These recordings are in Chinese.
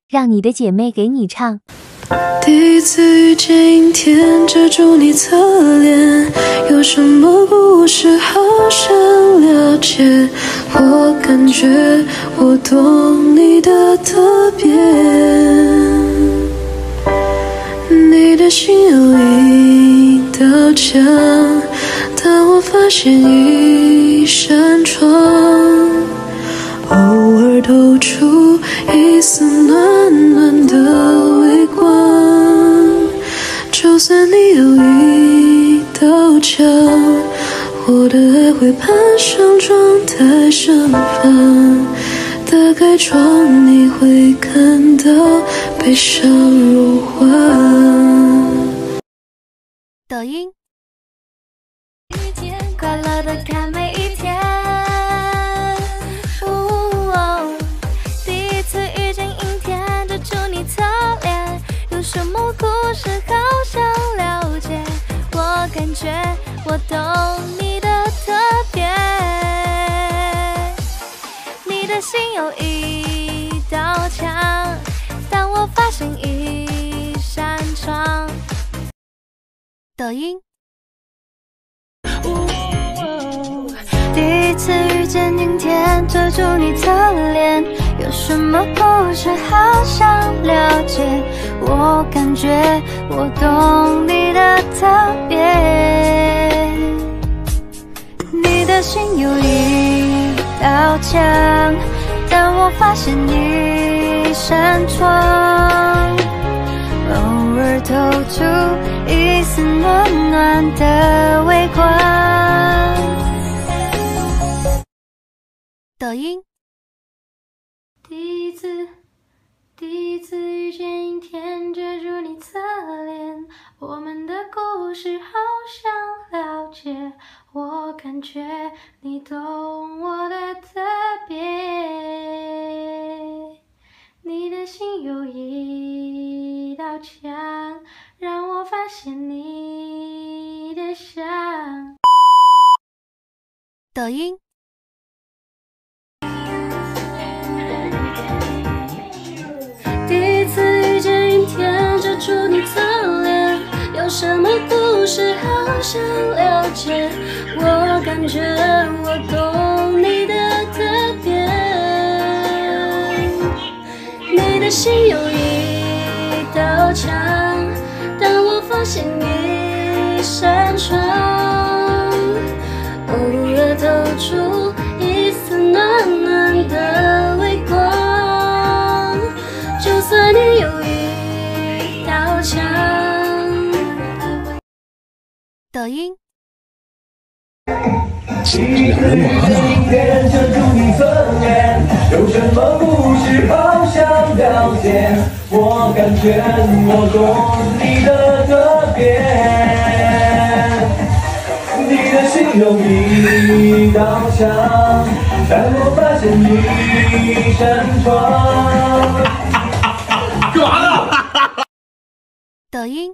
让你的姐妹给你唱。 第一次遇见阴天，遮住你侧脸，有什么故事好想了解？我感觉我懂你的特别，你的心有一道墙，但我发现一扇窗，偶尔透出一丝暖暖的微光。就算你有一道墙，我的爱会攀上窗台上方，打开窗你会看到悲伤如画。 抖音。 快乐的看每一天。第一次遇见阴天，遮住你侧脸，有什么故事好想了解？我感觉我懂你的特别，你的心有一道墙，但我发现一扇窗。 抖音。 第一次遇见阴天，遮住你侧脸，有什么故事好想了解？我感觉我懂你的特别，你的心有一道墙，但我发现一扇窗，偶尔透出一丝暖暖的微光。 抖音。 第一次遇见阴天，遮住你侧脸，我们的故事好想了解，我感觉你懂我的特别，你的心有一道墙，让我发现你的香。 抖音。 第一次遇见阴天，遮住你侧脸，有什么故事好想了解？我感觉我懂你的特别，你的心有一道墙，但我发现一扇窗，偶尔透出一丝暖暖的微光。就算你有一道墙。 抖音。 这两人嘛呢？遮住你侧脸，有什么故事好想了解？我感觉我懂你的特别，你的心有一道墙，但我发现一扇窗。干嘛呢？ 抖音。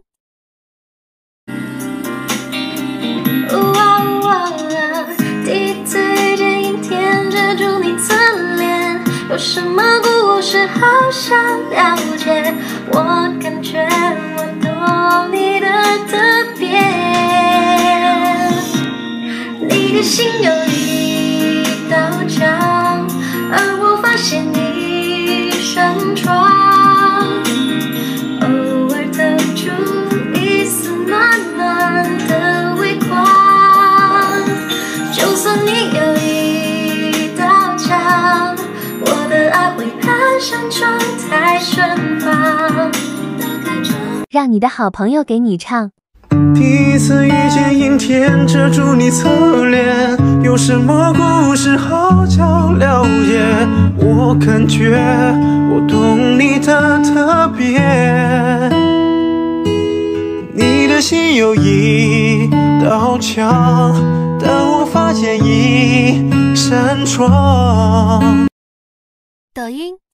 第一次遇见阴天，遮住你侧脸，有什么故事好想了解？我感觉我懂你的特别，你的心有一道墙，而我发现一扇窗，偶尔透出一丝暖暖的微光。就算你有一道墙，我的爱会攀上窗台盛放。 让你的好朋友给你唱。 第一次遇见阴天，遮住你侧脸，有什么故事好想了解？我感觉我懂你的特别，你的心有一道墙，但我发现一扇窗。 抖音。